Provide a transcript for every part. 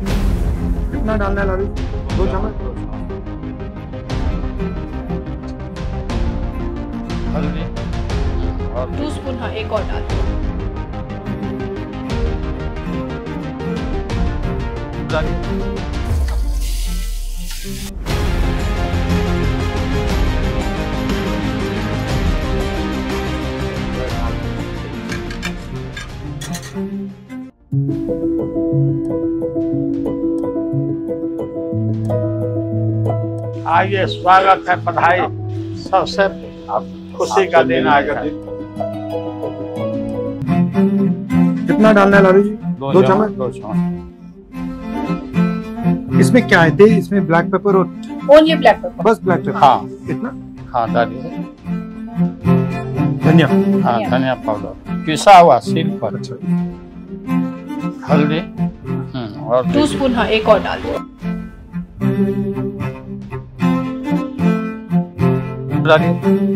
कितना डालना है लालू? 2 चम्मच। हल्दी और 2 स्पून, हाँ एक और डाल दो। आइए, स्वागत है, बधाई। सबसे खुशी का दिन आएगा। कितना डालना है लालू जी? 2 चम्मच। 2 चम्मच। इसमें क्या है? इसमें ब्लैक पेपर और ओनली ब्लैक पेपर, बस ब्लैक पेपर। हाँ कितना? हाँ डालिए। धनिया। हाँ धनिया पाउडर पिसा हुआ सील पर। अच्छा। हल्दी और 2 स्पून, हाँ एक और डाल दो। डालिए।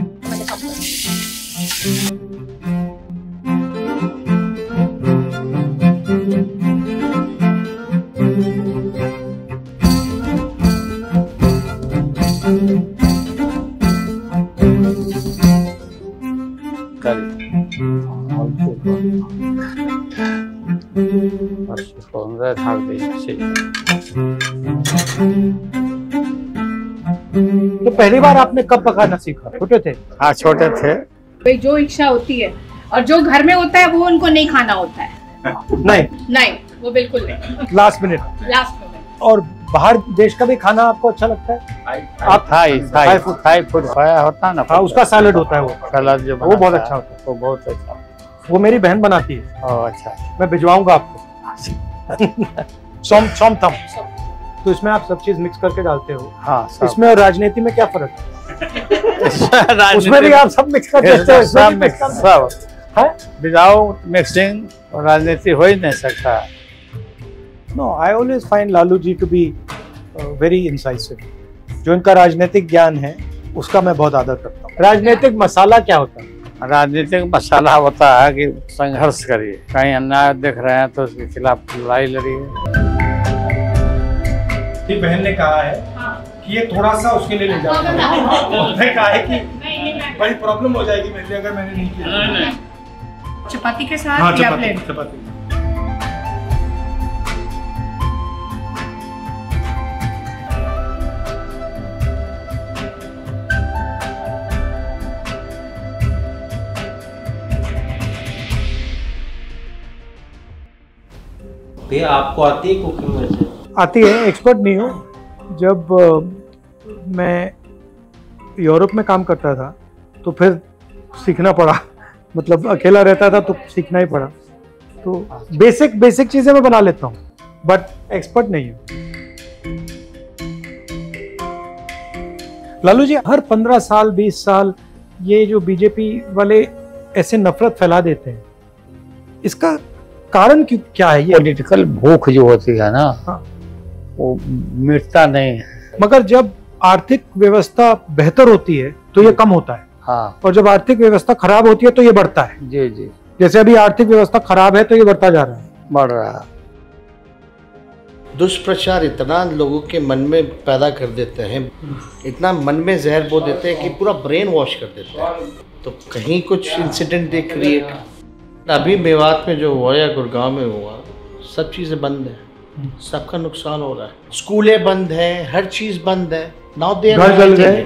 तो पहली बार आपने कब पकाना सीखा? छोटे थे? हाँ छोटे थे। भाई जो इच्छा होती है और जो घर में होता है वो उनको नहीं खाना होता है। नहीं, वो बिल्कुल नहीं। Last minute. और बाहर देश का भी खाना आपको अच्छा लगता है? आप थाई फूड खाया होता है ना? हाँ, उसका सैलेड होता है, वो सलाद जो वो बहुत अच्छा होता है। वो बहुत अच्छा। वो मेरी बहन बनाती है। अच्छा, मैं भिजवाऊंगा आपको। सोम थम। तो इसमें आप सब चीज मिक्स करके डालते हो? हाँ। इसमें और राजनीति में क्या फर्क है? उसमें भी आप सब मिक्स कर देते हो? सब है। विदाउट मिक्सिंग राजनीति हो ही नहीं सकता। No, I always find Lalu ji to be very incisive. जो इनका राजनीतिक ज्ञान है उसका मैं बहुत आदर करता हूँ। राजनीतिक मसाला क्या होता है? राजनीतिक मसाला होता है कि संघर्ष करिए, कहीं अन्याय देख रहे हैं तो उसके खिलाफ लड़ाई लड़िए। बहन ने कहा है कि ये थोड़ा सा उसके लिए ले जाओ। उसने कहा है कि बड़ी प्रॉब्लम हो जाएगी मेरे लिए अगर मैंने नहीं किया। चपाती के साथ? हाँ, या चपाती। भैया आपको आती है कुकिंग? वैसे आती है, एक्सपर्ट नहीं हूँ। जब मैं यूरोप में काम करता था तो फिर सीखना पड़ा। मतलब अकेला रहता था तो सीखना ही पड़ा। तो बेसिक चीजें मैं बना लेता हूँ, बट एक्सपर्ट नहीं हूँ। लालू जी, हर 15 साल 20 साल ये जो बीजेपी वाले ऐसे नफरत फैला देते हैं, इसका कारण क्या है? ये पॉलिटिकल भूख जो होती है ना, हाँ। वो मिटता नहीं है। मगर जब आर्थिक व्यवस्था बेहतर होती है तो ये कम होता है। हाँ। और जब आर्थिक व्यवस्था खराब होती है तो ये बढ़ता है। जी जी। जैसे अभी आर्थिक व्यवस्था खराब है तो ये बढ़ता जा रहा है। बढ़ रहा है। दुष्प्रचार इतना लोगों के मन में पैदा कर देते हैं, इतना मन में जहर बो देते हैं कि पूरा ब्रेन वॉश कर देते हैं। तो कहीं कुछ इंसिडेंट दे क्रिएट। अभी मेवात में जो हुआ या गुड़गांव में हुआ, सब चीज़ें बंद हैं, सबका नुकसान हो रहा है। स्कूलें बंद हैं, हर चीज़ बंद है। नाउ दे घर जल गए।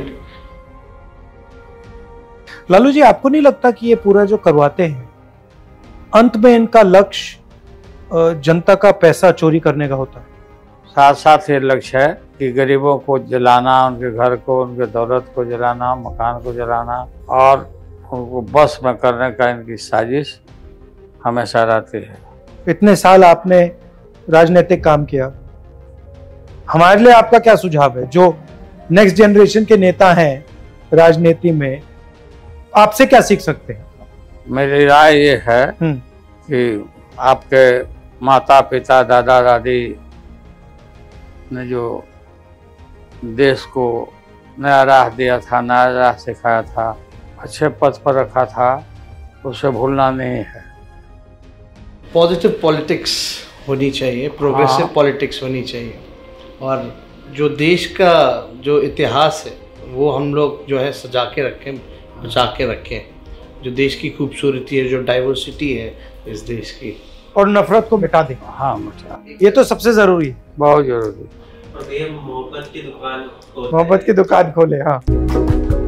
लालू जी, आपको नहीं लगता कि ये पूरा जो करवाते हैं अंत में इनका लक्ष्य जनता का पैसा चोरी करने का होता है? साथ साथ ये लक्ष्य है कि गरीबों को जलाना, उनके घर को, उनके दौलत को जलाना, मकान को जलाना और उनको बस में करने का इनकी साजिश हमेशा रहती है। इतने साल आपने राजनीतिक काम किया, हमारे लिए आपका क्या सुझाव है? जो नेक्स्ट जनरेशन के नेता हैं राजनीति में, आपसे क्या सीख सकते हैं? मेरी राय ये है कि आपके माता पिता दादा दादी ने जो देश को नया राह दिया था, नया राह सिखाया था, अच्छे पद पर रखा था, उसे भूलना नहीं है। पॉजिटिव पॉलिटिक्स होनी चाहिए, प्रोग्रेसिव पॉलिटिक्स होनी चाहिए, और जो देश का जो इतिहास है वो हम लोग जो है सजा के रखें, बचा के रखें, जो देश की खूबसूरती है, जो डाइवर्सिटी है इस देश की, और नफरत को मिटा दें। हाँ मुझे ये तो सबसे जरूरी है। बहुत जरूरी। और भैया मोहब्बत की दुकान मोहब्बत की दुकान खोले। हाँ।